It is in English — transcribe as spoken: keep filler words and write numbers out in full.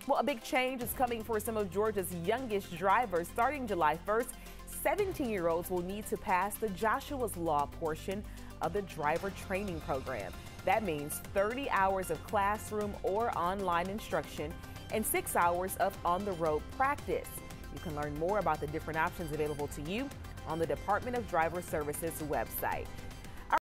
Well, a big change is coming for some of Georgia's youngest drivers. Starting July first, seventeen-year-olds will need to pass the Joshua's Law portion of the driver training program. That means thirty hours of classroom or online instruction and six hours of on-the-road practice. You can learn more about the different options available to you on the Department of Driver Services website.